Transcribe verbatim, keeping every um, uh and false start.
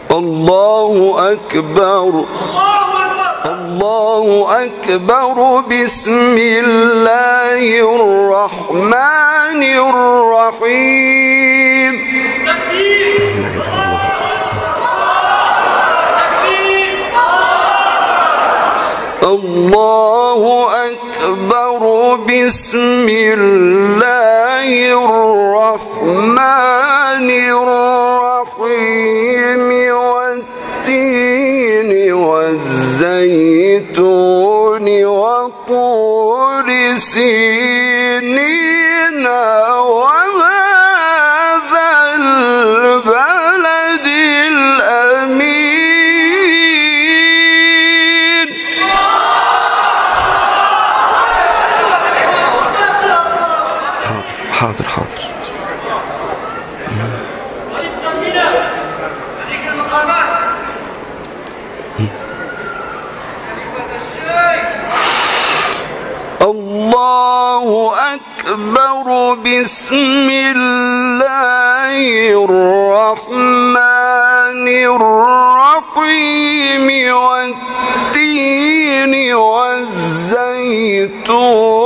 الله أكبر الله أكبر بسم الله الرحمن الرحيم. الله أكبر بسم الله الرحمن الرحيم والتين والزيتون وطور سينين وهذا البلد الأمين. حاضر حاضر. الله أكبر بسم الله الرحمن الرحيم والتين والزيتون